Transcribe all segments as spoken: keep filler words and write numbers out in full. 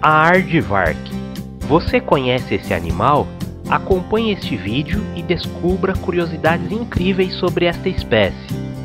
A aardvark. Você conhece esse animal? Acompanhe este vídeo e descubra curiosidades incríveis sobre esta espécie.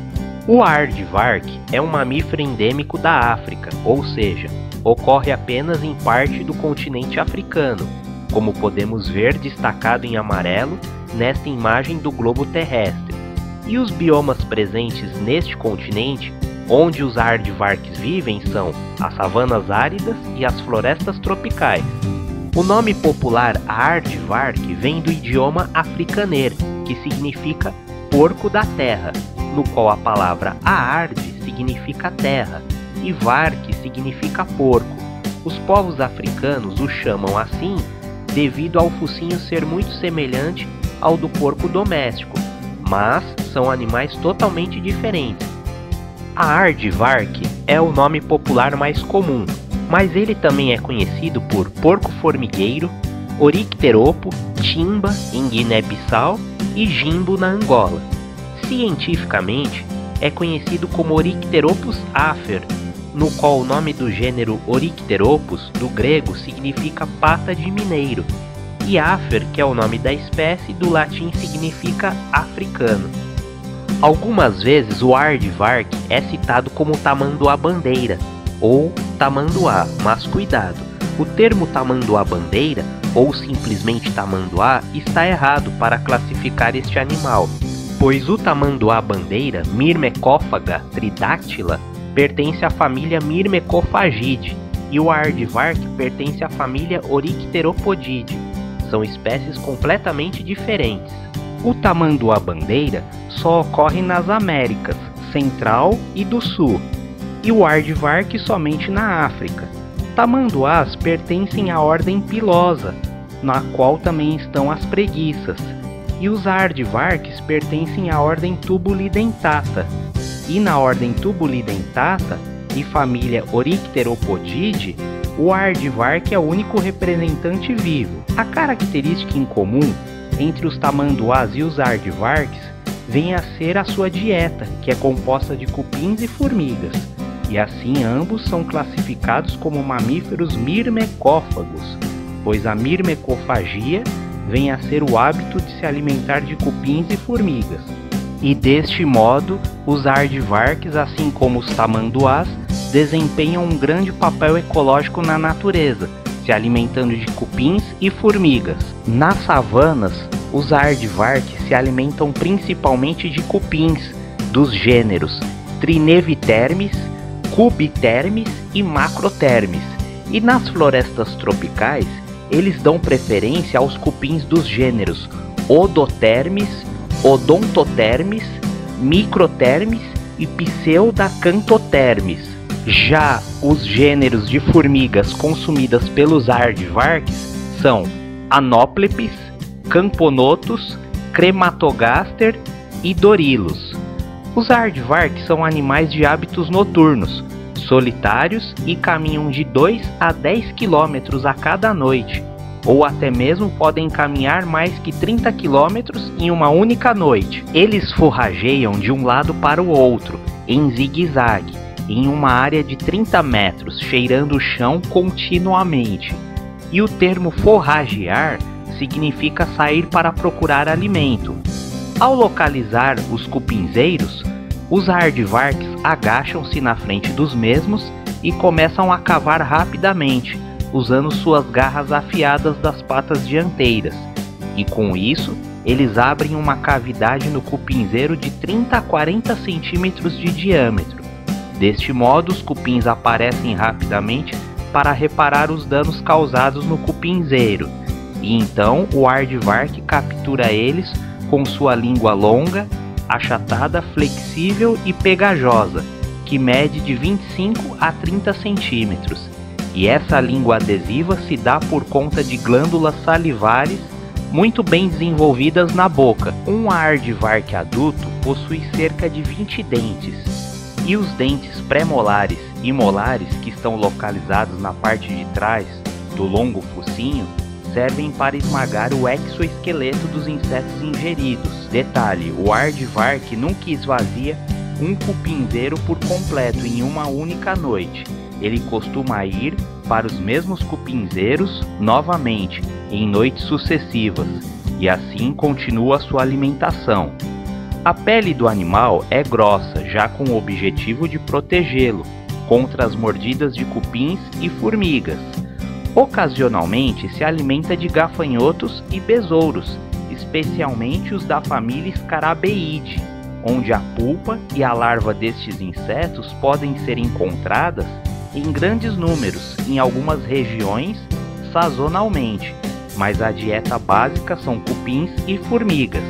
O aardvark é um mamífero endêmico da África, ou seja, ocorre apenas em parte do continente africano, como podemos ver destacado em amarelo nesta imagem do globo terrestre. E os biomas presentes neste continente, onde os aardvarks vivem, são as savanas áridas e as florestas tropicais. O nome popular aardvark vem do idioma afrikaner, que significa porco da terra, no qual a palavra aard significa terra e vark significa porco. Os povos africanos o chamam assim devido ao focinho ser muito semelhante ao do porco doméstico, mas são animais totalmente diferentes. A aardvark é o nome popular mais comum, mas ele também é conhecido por porco-formigueiro, oricteropo, timba em Guiné-Bissau e jimbo na Angola. Cientificamente, é conhecido como Oricteropus afer, no qual o nome do gênero Oricteropus, do grego, significa pata de mineiro, e afer, que é o nome da espécie, do latim significa africano. Algumas vezes o aardvark é citado como tamanduá-bandeira, ou tamanduá, mas cuidado, o termo tamanduá-bandeira, ou simplesmente tamanduá, está errado para classificar este animal, pois o tamanduá-bandeira, Myrmecófaga tridactyla, pertence à família Myrmecophagidae, e o aardvark pertence à família Oricteropodidae. São espécies completamente diferentes. O tamanduá-bandeira só ocorre nas Américas Central e do Sul, e o aardvark somente na África. Tamanduás pertencem à ordem Pilosa, na qual também estão as preguiças, e os aardvarks pertencem à ordem Tubulidentata, e na ordem Tubulidentata e família Oricteropodidae, o aardvark é o único representante vivo. A característica em comum entre os tamanduás e os aardvarks vem a ser a sua dieta, que é composta de cupins e formigas, e assim ambos são classificados como mamíferos myrmecófagos, pois a myrmecofagia vem a ser o hábito de se alimentar de cupins e formigas. E deste modo, os aardvarks, assim como os tamanduás, desempenham um grande papel ecológico na natureza, se alimentando de cupins e formigas. Nas savanas, os aardvarks se alimentam principalmente de cupins dos gêneros Trinevitermes, Cubitermes e Macrotermes, e nas florestas tropicais eles dão preferência aos cupins dos gêneros Odotermes, Odontotermes, Microtermes e Pseudacantotermes. Já os gêneros de formigas consumidas pelos aardvarks são Anoplepis, Camponotus, Crematogaster e Dorilus. Os aardvarks são animais de hábitos noturnos, solitários e caminham de dois a dez quilômetros a cada noite, ou até mesmo podem caminhar mais que trinta quilômetros em uma única noite. Eles forrageiam de um lado para o outro, em zigue-zague, em uma área de trinta metros, cheirando o chão continuamente. E o termo forragear significa sair para procurar alimento. Ao localizar os cupinzeiros, os aardvarks agacham-se na frente dos mesmos e começam a cavar rapidamente, usando suas garras afiadas das patas dianteiras, e com isso eles abrem uma cavidade no cupinzeiro de trinta a quarenta centímetros de diâmetro. Deste modo, os cupins aparecem rapidamente para reparar os danos causados no cupinzeiro, e então o aardvark captura eles com sua língua longa, achatada, flexível e pegajosa, que mede de vinte e cinco a trinta centímetros. E essa língua adesiva se dá por conta de glândulas salivares muito bem desenvolvidas na boca. Um aardvark adulto possui cerca de vinte dentes, e os dentes pré-molares e molares, que estão localizados na parte de trás do longo focinho, servem para esmagar o exoesqueleto dos insetos ingeridos. Detalhe, o aardvark nunca esvazia um cupinzeiro por completo em uma única noite. ele costuma ir para os mesmos cupinzeiros novamente em noites sucessivas, e assim continua sua alimentação. A pele do animal é grossa, já com o objetivo de protegê-lo contra as mordidas de cupins e formigas. Ocasionalmente se alimenta de gafanhotos e besouros, especialmente os da família Scarabeidae, onde a pulpa e a larva destes insetos podem ser encontradas em grandes números em algumas regiões sazonalmente, mas a dieta básica são cupins e formigas,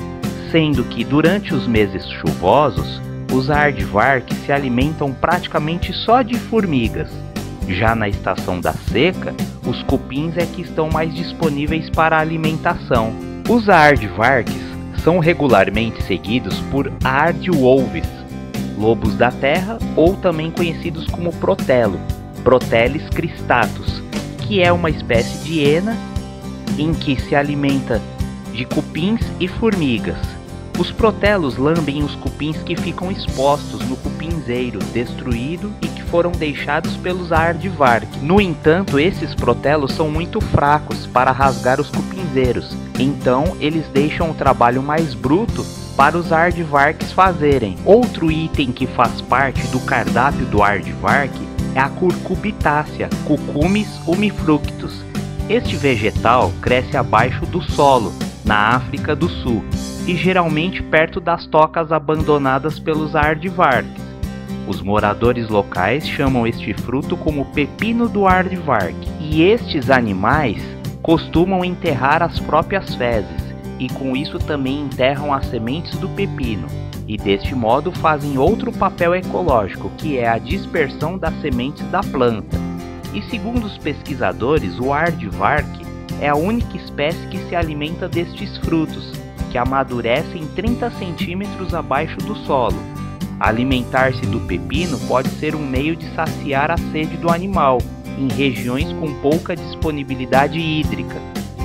sendo que durante os meses chuvosos, os aardvarks se alimentam praticamente só de formigas. Já na estação da seca, os cupins é que estão mais disponíveis para a alimentação. Os aardvarks são regularmente seguidos por aardwolves, lobos da terra, ou também conhecidos como protelo, Proteles cristatus, que é uma espécie de hiena em que se alimenta de cupins e formigas. Os protelos lambem os cupins que ficam expostos no cupinzeiro destruído e que foram deixados pelos aardvark. No entanto, esses protelos são muito fracos para rasgar os cupinzeiros, então eles deixam o trabalho mais bruto para os aardvarks fazerem. Outro item que faz parte do cardápio do aardvark é a Cucurbitacea, Cucumis umifructus. Este vegetal cresce abaixo do solo, na África do Sul, e geralmente perto das tocas abandonadas pelos aardvarks. Os moradores locais chamam este fruto como pepino do aardvark, e estes animais costumam enterrar as próprias fezes, e com isso também enterram as sementes do pepino, e deste modo fazem outro papel ecológico, que é a dispersão das sementes da planta. E segundo os pesquisadores, o aardvark é a única espécie que se alimenta destes frutos, que amadurecem trinta centímetros abaixo do solo. Alimentar-se do pepino pode ser um meio de saciar a sede do animal, em regiões com pouca disponibilidade hídrica.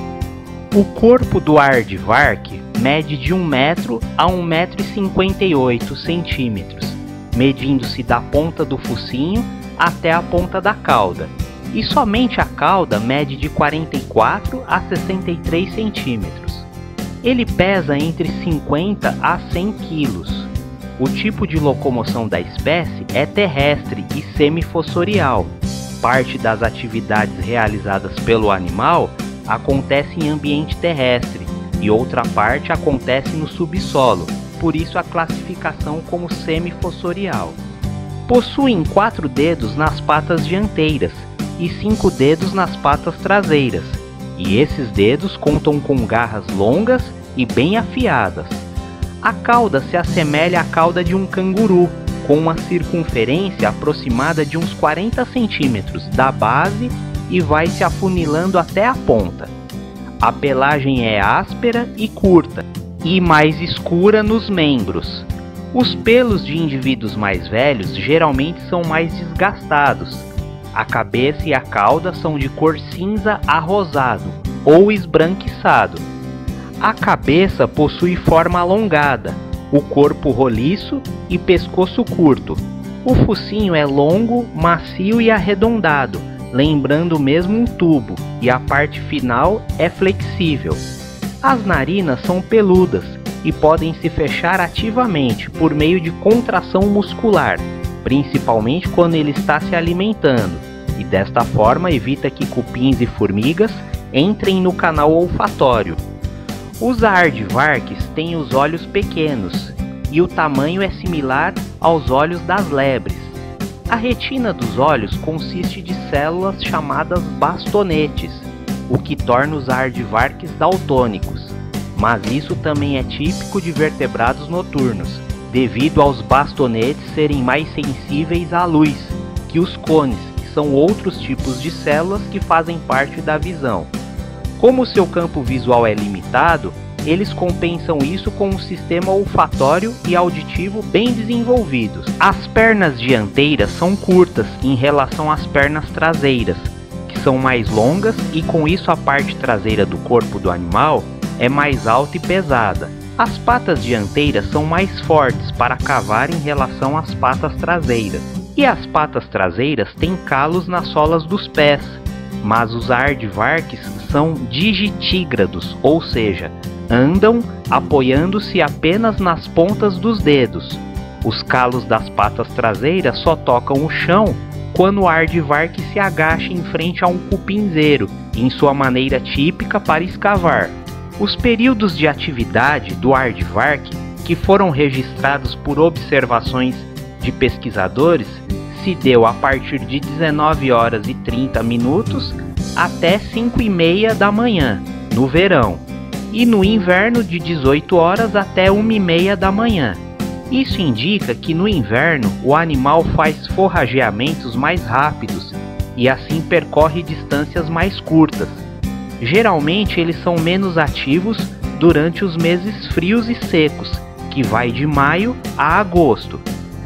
O corpo do aardvark mede de um metro a um metro e cinquenta e oito centímetros, medindo-se da ponta do focinho até a ponta da cauda, e somente a cauda mede de quarenta e quatro a sessenta e três centímetros. Ele pesa entre cinquenta a cem quilos. O tipo de locomoção da espécie é terrestre e semifossorial. Parte das atividades realizadas pelo animal acontece em ambiente terrestre e outra parte acontece no subsolo, por isso a classificação como semifossorial. Possuem quatro dedos nas patas dianteiras e cinco dedos nas patas traseiras, e esses dedos contam com garras longas e bem afiadas. A cauda se assemelha à cauda de um canguru, com uma circunferência aproximada de uns quarenta centímetros da base e vai se afunilando até a ponta. A pelagem é áspera e curta, e mais escura nos membros. Os pelos de indivíduos mais velhos geralmente são mais desgastados. A cabeça e a cauda são de cor cinza a rosado ou esbranquiçado. A cabeça possui forma alongada, o corpo roliço e pescoço curto. O focinho é longo, macio e arredondado, lembrando mesmo um tubo, e a parte final é flexível. As narinas são peludas e podem se fechar ativamente por meio de contração muscular, principalmente quando ele está se alimentando, e desta forma evita que cupins e formigas entrem no canal olfatório. Os aardvarks têm os olhos pequenos e o tamanho é similar aos olhos das lebres. A retina dos olhos consiste de células chamadas bastonetes, o que torna os aardvarks daltônicos, mas isso também é típico de vertebrados noturnos, devido aos bastonetes serem mais sensíveis à luz que os cones, que são outros tipos de células que fazem parte da visão. Como seu campo visual é limitado, eles compensam isso com um sistema olfatório e auditivo bem desenvolvidos. As pernas dianteiras são curtas em relação às pernas traseiras, que são mais longas, e com isso a parte traseira do corpo do animal é mais alta e pesada. As patas dianteiras são mais fortes para cavar em relação às patas traseiras. E as patas traseiras têm calos nas solas dos pés, mas os aardvarks são digitígrados, ou seja, andam apoiando-se apenas nas pontas dos dedos. Os calos das patas traseiras só tocam o chão quando o aardvark se agacha em frente a um cupinzeiro, em sua maneira típica para escavar. Os períodos de atividade do aardvark, que foram registrados por observações de pesquisadores, se deu a partir de dezenove horas e trinta minutos até cinco e meia da manhã, no verão, e no inverno de dezoito horas até uma e meia da manhã. Isso indica que no inverno o animal faz forrageamentos mais rápidos e assim percorre distâncias mais curtas. Geralmente eles são menos ativos durante os meses frios e secos, que vai de maio a agosto.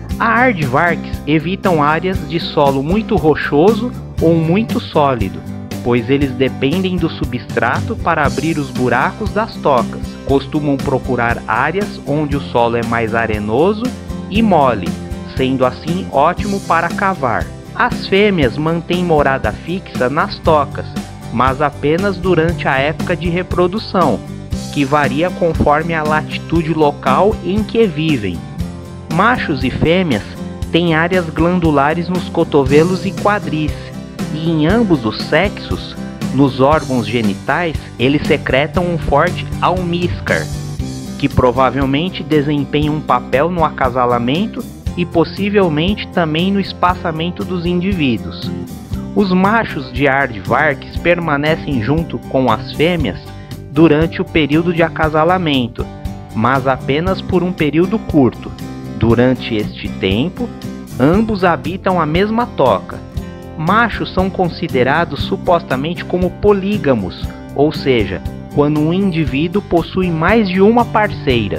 Aardvarks evitam áreas de solo muito rochoso ou muito sólido, pois eles dependem do substrato para abrir os buracos das tocas. Costumam procurar áreas onde o solo é mais arenoso e mole, sendo assim ótimo para cavar. As fêmeas mantêm morada fixa nas tocas, mas apenas durante a época de reprodução, que varia conforme a latitude local em que vivem. Machos e fêmeas têm áreas glandulares nos cotovelos e quadris, e em ambos os sexos, nos órgãos genitais, eles secretam um forte almíscar, que provavelmente desempenha um papel no acasalamento e possivelmente também no espaçamento dos indivíduos. Os machos de aardvarks permanecem junto com as fêmeas durante o período de acasalamento, mas apenas por um período curto. Durante este tempo, ambos habitam a mesma toca. Machos são considerados supostamente como polígamos, ou seja, quando um indivíduo possui mais de uma parceira.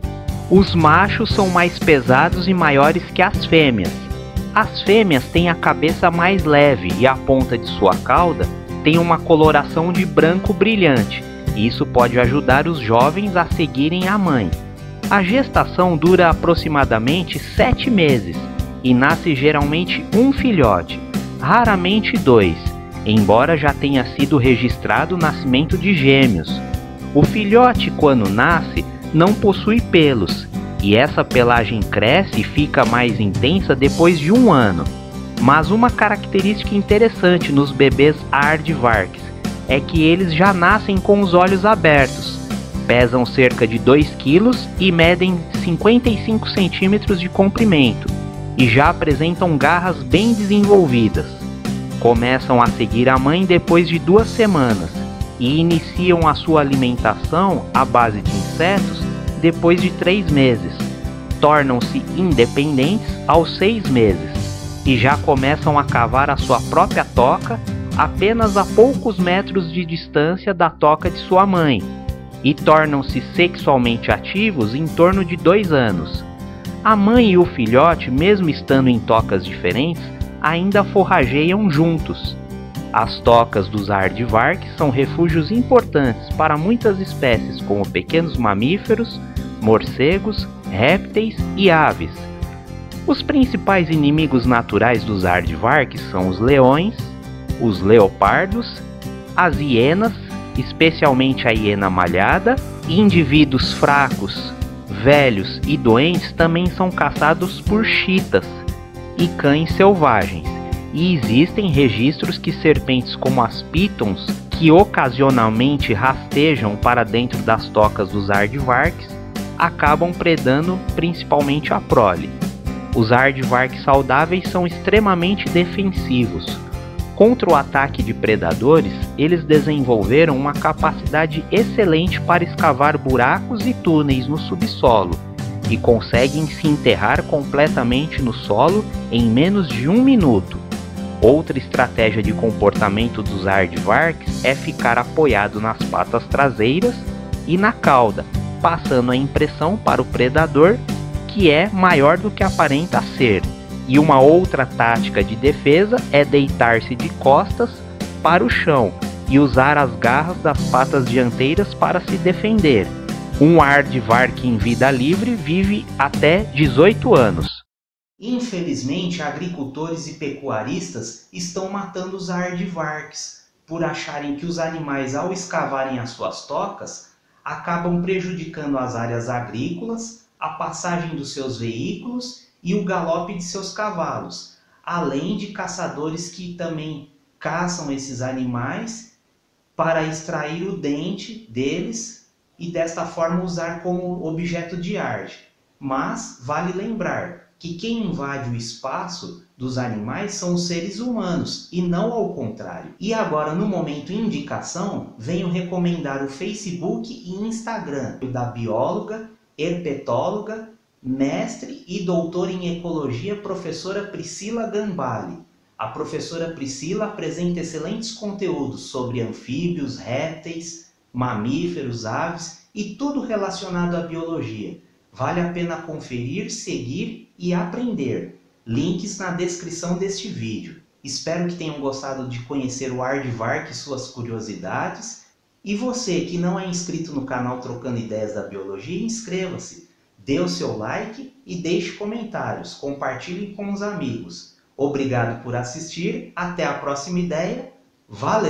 Os machos são mais pesados e maiores que as fêmeas. As fêmeas têm a cabeça mais leve e a ponta de sua cauda tem uma coloração de branco brilhante, e isso pode ajudar os jovens a seguirem a mãe. A gestação dura aproximadamente sete meses e nasce geralmente um filhote, raramente dois, embora já tenha sido registrado o nascimento de gêmeos. O filhote, quando nasce, não possui pelos, e essa pelagem cresce e fica mais intensa depois de um ano. Mas uma característica interessante nos bebês aardvarks é que eles já nascem com os olhos abertos, pesam cerca de dois quilos e medem cinquenta e cinco centímetros de comprimento, e já apresentam garras bem desenvolvidas. Começam a seguir a mãe depois de duas semanas e iniciam a sua alimentação à base de insetos depois de três meses. Tornam-se independentes aos seis meses e já começam a cavar a sua própria toca apenas a poucos metros de distância da toca de sua mãe, e tornam-se sexualmente ativos em torno de dois anos. A mãe e o filhote, mesmo estando em tocas diferentes, ainda forrageiam juntos. As tocas dos aardvarks são refúgios importantes para muitas espécies como pequenos mamíferos, morcegos, répteis e aves. Os principais inimigos naturais dos aardvarks são os leões, os leopardos, as hienas, especialmente a hiena malhada, e indivíduos fracos, velhos e doentes também são caçados por chitas e cães selvagens, e existem registros que serpentes como as pitons, que ocasionalmente rastejam para dentro das tocas dos aardvarks, acabam predando principalmente a prole. Os aardvarks saudáveis são extremamente defensivos. Contra o ataque de predadores, eles desenvolveram uma capacidade excelente para escavar buracos e túneis no subsolo, e conseguem se enterrar completamente no solo em menos de um minuto. Outra estratégia de comportamento dos aardvarks é ficar apoiado nas patas traseiras e na cauda, passando a impressão para o predador que é maior do que aparenta ser. E uma outra tática de defesa é deitar-se de costas para o chão e usar as garras das patas dianteiras para se defender. Um aardvark em vida livre vive até dezoito anos. Infelizmente, agricultores e pecuaristas estão matando os aardvarks por acharem que os animais, ao escavarem as suas tocas, acabam prejudicando as áreas agrícolas, a passagem dos seus veículos e o galope de seus cavalos, além de caçadores que também caçam esses animais para extrair o dente deles e desta forma usar como objeto de arte. Mas vale lembrar que quem invade o espaço dos animais são os seres humanos e não ao contrário. E agora, no momento indicação, venho recomendar o Facebook e Instagram da bióloga, herpetóloga, mestre e doutora em ecologia, professora Priscila Gambale. A professora Priscila apresenta excelentes conteúdos sobre anfíbios, répteis, mamíferos, aves e tudo relacionado à biologia. Vale a pena conferir, seguir e aprender. Links na descrição deste vídeo. Espero que tenham gostado de conhecer o aardvark e suas curiosidades. E você que não é inscrito no canal Trocando Ideias da Biologia, inscreva-se, dê o seu like e deixe comentários. Compartilhe com os amigos. Obrigado por assistir. Até a próxima ideia. Valeu!